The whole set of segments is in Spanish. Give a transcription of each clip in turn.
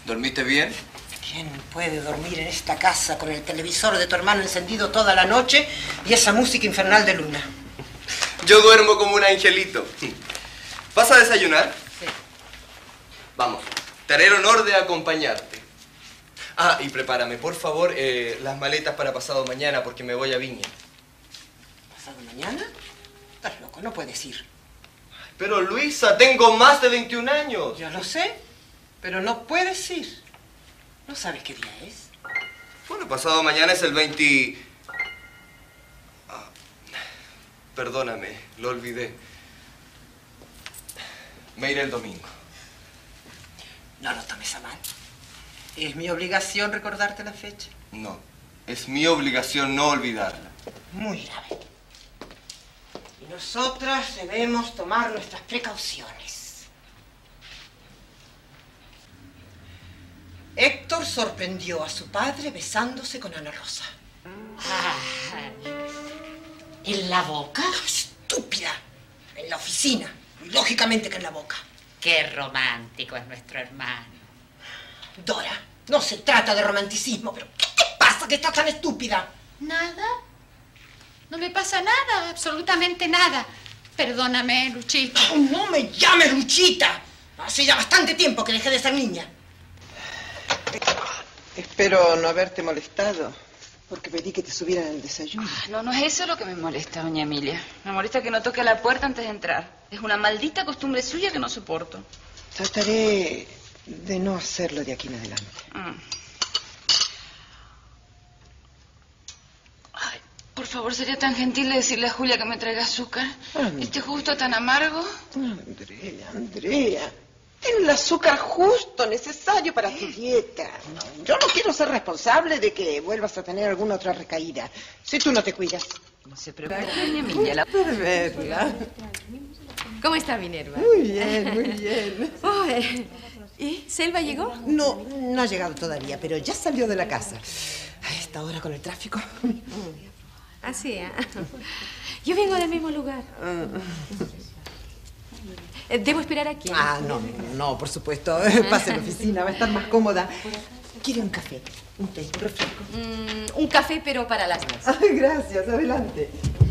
¿Dormiste bien? ¿Quién puede dormir en esta casa con el televisor de tu hermano encendido toda la noche y esa música infernal de Luna? Yo duermo como un angelito. ¿Vas a desayunar? Sí. Vamos, te haré el honor de acompañarte. Ah, y prepárame, por favor, las maletas para pasado mañana, porque me voy a Viña. ¿Pasado mañana? Estás loco, no puedes ir. Pero Luisa, tengo más de 21 años. Yo lo sé, pero no puedes ir. ¿No sabes qué día es? Bueno, pasado mañana es el 20... Ah, perdóname, lo olvidé. Me iré el domingo. No lo tomes a mal. ¿Es mi obligación recordarte la fecha? No, es mi obligación no olvidarla. Muy grave. Y nosotras debemos tomar nuestras precauciones. Héctor sorprendió a su padre besándose con Ana Rosa. ¿En la boca? ¡Estúpida! En la oficina. Y lógicamente que en la boca. Qué romántico es nuestro hermano. Dora, no se trata de romanticismo, pero ¿qué te pasa que estás tan estúpida? ¿Nada? No me pasa nada, absolutamente nada. Perdóname, Luchita. No me llames Luchita. Hace ya bastante tiempo que dejé de ser niña. Espero no haberte molestado, porque pedí que te subieran el desayuno. No es eso lo que me molesta, doña Emilia. Me molesta que no toque a la puerta antes de entrar. Es una maldita costumbre suya que no soporto. Trataré de no hacerlo de aquí en adelante. Ay, por favor, ¿sería tan gentil de decirle a Julia que me traiga azúcar? Este justo tan amargo. Andrea. Ten el azúcar justo, necesario para tu dieta. Yo no quiero ser responsable de que vuelvas a tener alguna otra recaída, si tú no te cuidas. No se preocupe, doña Emilia. Por verla. ¿Cómo está Minerva? Muy bien, muy bien. Oh, ¿y Selva llegó? No ha llegado todavía, pero ya salió de la casa. A esta hora con el tráfico. Así, Yo vengo del mismo lugar. ¿Debo esperar aquí? No, por supuesto. Pase a la oficina, va a estar más cómoda. ¿Quiere un café? ¿Un té? ¿Un refresco? Un café, pero para las dos. Gracias, adelante.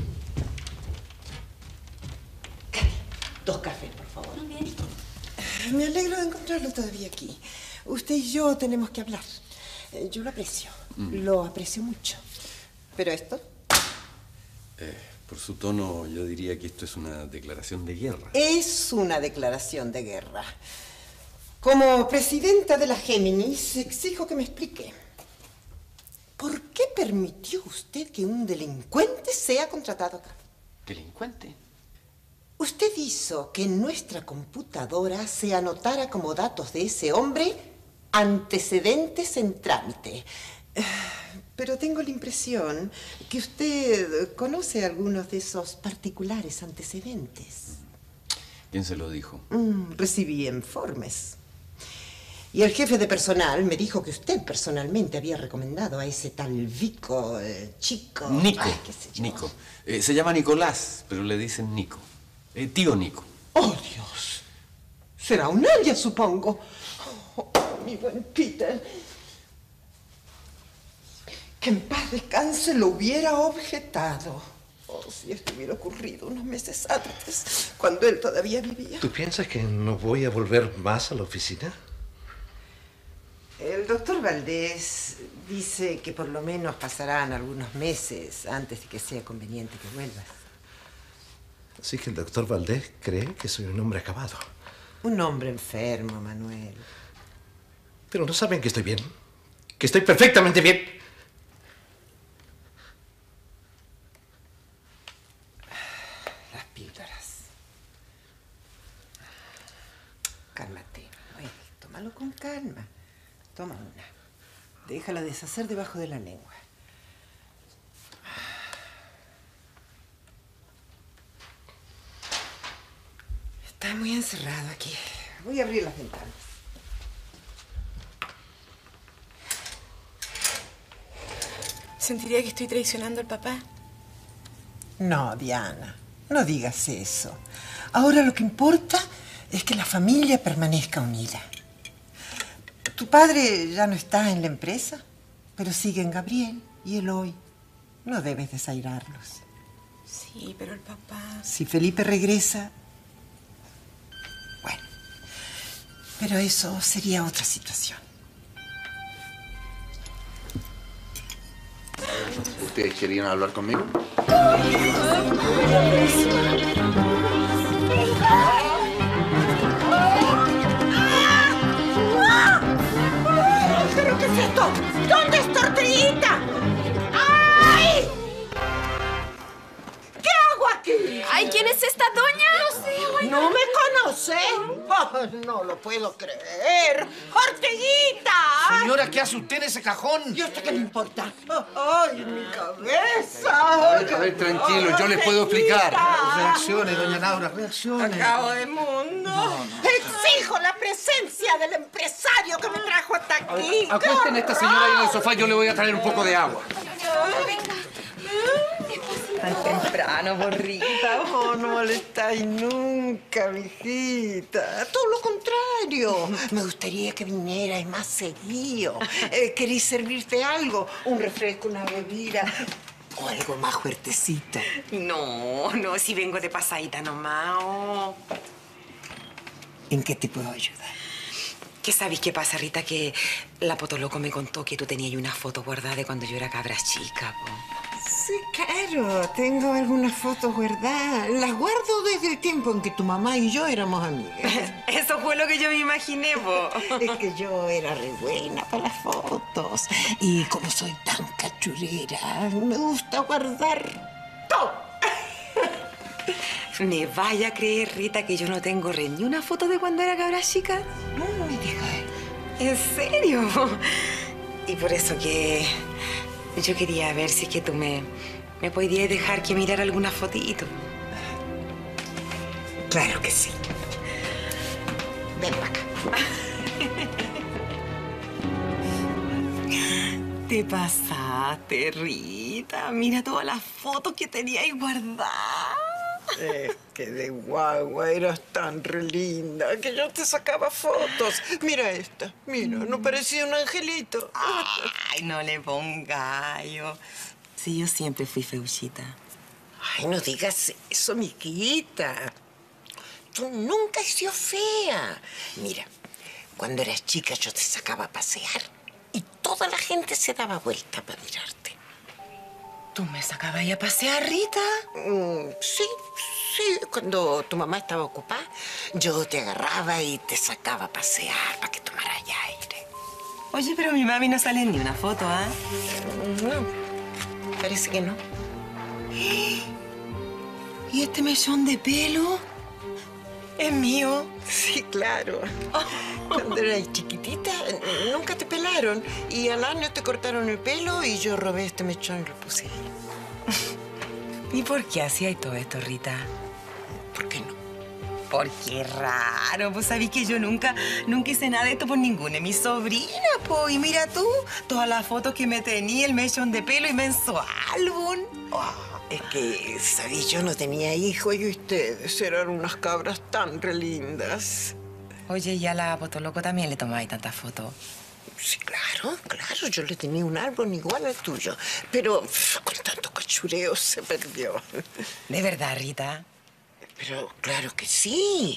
2 cafés, por favor. Muy bien. Me alegro de encontrarlo todavía aquí. Usted y yo tenemos que hablar. Yo lo aprecio. Lo aprecio mucho. ¿Pero esto? Por su tono, yo diría que esto es una declaración de guerra. Es una declaración de guerra. Como presidenta de la Géminis, exijo que me explique. ¿Por qué permitió usted que un delincuente sea contratado acá? ¿Delincuente? Usted hizo que en nuestra computadora se anotara como datos de ese hombre antecedentes en trámite. Pero tengo la impresión que usted conoce algunos de esos particulares antecedentes. ¿Quién se lo dijo? Recibí informes. Y el jefe de personal me dijo que usted personalmente había recomendado a ese tal Vico, chico... Nico. Ay, qué sé yo. Nico. Se llama Nicolás, pero le dicen Nico. Tío Nico. ¡Oh, Dios! Será un alias, supongo. Oh, mi buen Peter. Que en paz descanse lo hubiera objetado. Oh, si esto hubiera ocurrido unos meses antes, cuando él todavía vivía. ¿Tú piensas que no voy a volver más a la oficina? El doctor Valdés dice que por lo menos pasarán algunos meses antes de que sea conveniente que vuelvas. Así que el doctor Valdés cree que soy un hombre acabado. Un hombre enfermo, Manuel. Pero no saben que estoy bien. Que estoy perfectamente bien. Las píldoras. Cálmate, Manuel. Tómalo con calma. Toma una. Déjala deshacer debajo de la lengua. Está muy encerrado aquí. Voy a abrir las ventanas. ¿Sentiría que estoy traicionando al papá? No, Diana. No digas eso. Ahora lo que importa es que la familia permanezca unida. Tu padre ya no está en la empresa, pero siguen Gabriel y Eloy. No debes desairarlos. Sí, pero el papá... Si Felipe regresa... Bueno, pero eso sería otra situación. ¿Ustedes querían hablar conmigo? ¿Pero qué es esto? ¿Dónde es Tortillita? ¡Ay! ¿Qué hago aquí? Ay, ¿quién es esta doña? No sé, abuela. ¿No me conoce? Oh, no lo puedo creer. ¡Tortillita! Señora, ¿qué hace usted en ese cajón? ¿Y a usted qué le importa? ¡Ay, mi cabeza! A ver, tranquilo, yo les puedo explicar. Reaccione, doña Laura, reaccione. Acabo de mundo. Exijo la presencia del empresario que me trajo hasta aquí. Acuesten a esta señora ahí en el sofá, yo le voy a traer un poco de agua. Tan temprano, borrita. Oh, no molestáis nunca, mijita. Todo lo contrario. Me gustaría que vinierais más seguido. ¿Queréis servirte algo? Un refresco, una bebida o algo más fuertecito. No, si vengo de pasadita nomás. Oh. ¿En qué te puedo ayudar? ¿Qué sabéis qué pasa, Rita? Que la Potoloco me contó que tú tenías una foto guardada de cuando yo era cabra chica, po. Sí, claro. Tengo algunas fotos guardadas. Las guardo desde el tiempo en que tu mamá y yo éramos amigas. Eso fue lo que yo me imaginé, po. Es que yo era re buena para las fotos. Y como soy tan cachurera, me gusta guardar todo. ¿Me vaya a creer, Rita, que yo no tengo ni una foto de cuando era cabra chica? No me digas. ¿En serio? Y por eso que yo quería ver si es que tú me podías dejar que mirar alguna fotito. Claro que sí. Ven para acá. Te pasaste, Rita. Mira todas las fotos que tenía ahí guardadas. Es que de guagua eras tan re linda que yo te sacaba fotos. Mira esta, mira, no parecía un angelito. Ay, no le ponga yo. Sí, yo siempre fui feuchita. Ay, no digas eso, mijita. Tú nunca has sido fea. Mira, cuando eras chica yo te sacaba a pasear y toda la gente se daba vuelta para mirarte. ¿Tú me sacabas ahí a pasear, Rita? Sí. Cuando tu mamá estaba ocupada, yo te agarraba y te sacaba a pasear para que tomaras aire. Oye, pero mi mami no sale en ni una foto, ¿ah? No, parece que no. ¿Y este mechón de pelo? ¿Es mío? Sí, claro. Cuando eras chiquitita, nunca te pelaron. Y al año te cortaron el pelo y yo robé este mechón y lo puse ahí. ¿Y por qué hacías todo esto, Rita? ¿Por qué no? Porque raro, pues sabí que yo nunca hice nada de esto por ninguna de mis sobrinas, po. Y mira tú, todas las fotos que me tenía, el mechón de pelo inmenso álbum. Es que, sabí, yo no tenía hijos y ustedes eran unas cabras tan re lindas. Oye, ¿y a la Potoloco también le tomáis tantas fotos? Sí, claro, yo le tenía un álbum igual al tuyo. Pero con tanto cachureo se perdió. ¿De verdad, Rita? Pero claro que sí.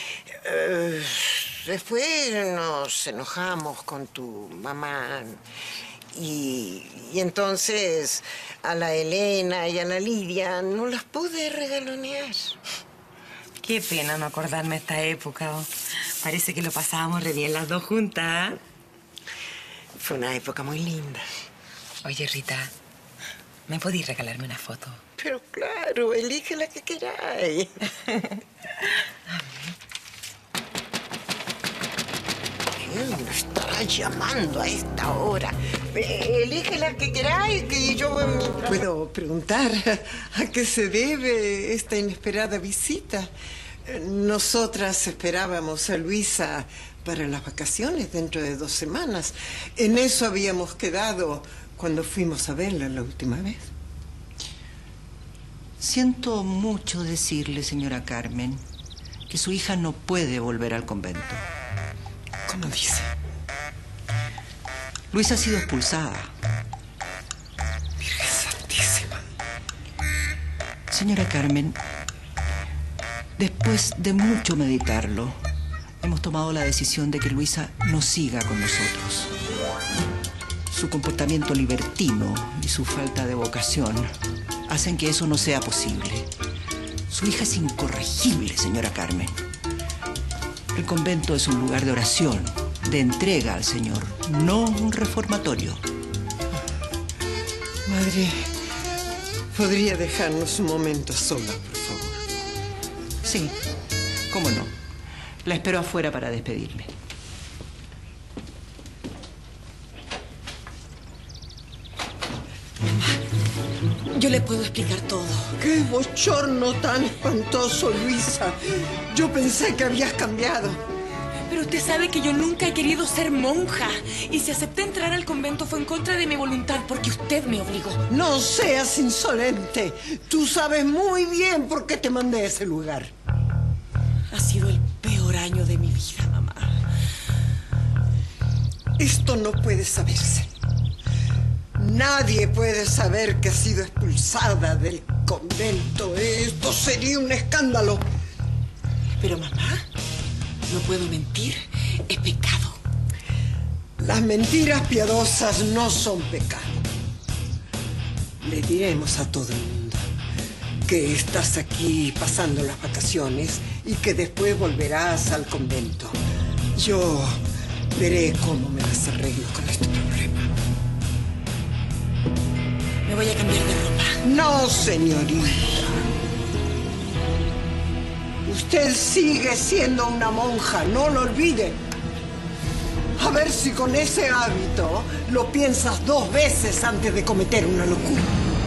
Después nos enojamos con tu mamá. Y entonces a la Elena y a la Lidia no las pude regalonear. Qué pena no acordarme de esta época. Parece que lo pasábamos re bien las dos juntas. Fue una época muy linda. Oye, Rita, ¿me podís regalarme una foto? Pero claro, elige la que queráis. ¿Quién me estará llamando a esta hora? Elige la que queráis, que yo... ¿Puedo preguntar a qué se debe esta inesperada visita? Nosotras esperábamos a Luisa para las vacaciones dentro de 2 semanas. En eso habíamos quedado cuando fuimos a verla la última vez. Siento mucho decirle, señora Carmen, que su hija no puede volver al convento. ¿Cómo dice? Luisa ha sido expulsada. Virgen Santísima. Señora Carmen, después de mucho meditarlo, hemos tomado la decisión de que Luisa no siga con nosotros. Su comportamiento libertino y su falta de vocación hacen que eso no sea posible. Su hija es incorregible, señora Carmen. El convento es un lugar de oración, de entrega al Señor, no un reformatorio. Madre, ¿podría dejarnos un momento sola, por favor? Sí, cómo no. La espero afuera para despedirme. Yo le puedo explicar todo. ¡Qué bochorno tan espantoso, Luisa! Yo pensé que habías cambiado. Pero usted sabe que yo nunca he querido ser monja. Y si acepté entrar al convento fue en contra de mi voluntad, porque usted me obligó. No seas insolente. Tú sabes muy bien por qué te mandé a ese lugar. Ha sido el peor año de mi vida, mamá. Esto no puede saberse. Nadie puede saber que has sido expulsada del convento. Esto sería un escándalo. Pero mamá, no puedo mentir. Es pecado. Las mentiras piadosas no son pecado. Le diremos a todo el mundo que estás aquí pasando las vacaciones y que después volverás al convento. Yo veré cómo me las arreglo con este problema. Me voy a cambiar de ropa. No, señorita. Usted sigue siendo una monja, no lo olvide. A ver si con ese hábito lo piensas 2 veces antes de cometer una locura.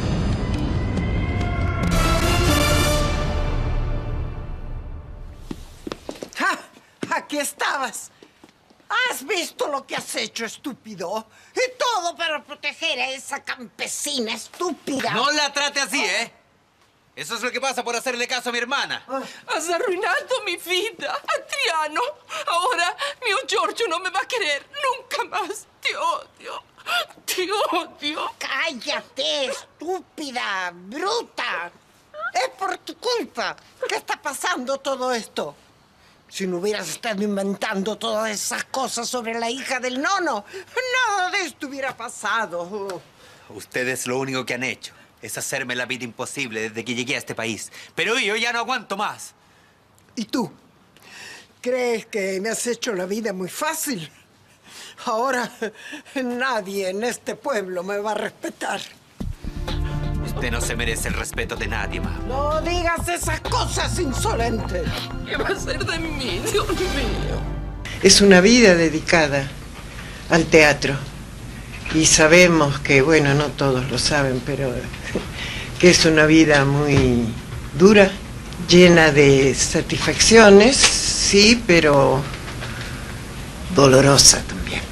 ¡Ja! Aquí estabas. ¿Has visto lo que has hecho, estúpido? Y todo para proteger a esa campesina estúpida. No la trate así, ¿eh? Eso es lo que pasa por hacerle caso a mi hermana. Has arruinado mi vida, Adriano. Ahora mio Giorgio no me va a querer nunca más. Te odio. Te odio. ¡Cállate, estúpida, bruta! Es por tu culpa que está pasando todo esto. Si no hubieras estado inventando todas esas cosas sobre la hija del nono, nada de esto hubiera pasado. Ustedes lo único que han hecho es hacerme la vida imposible desde que llegué a este país. Pero yo ya no aguanto más. ¿Y tú? ¿Crees que me has hecho la vida muy fácil? Ahora nadie en este pueblo me va a respetar. Usted no se merece el respeto de nadie, ma. No digas esas cosas, insolente. ¿Qué va a ser de mí, Dios mío? Es una vida dedicada al teatro. Y sabemos que, bueno, no todos lo saben, pero que es una vida muy dura, llena de satisfacciones, sí, pero dolorosa también.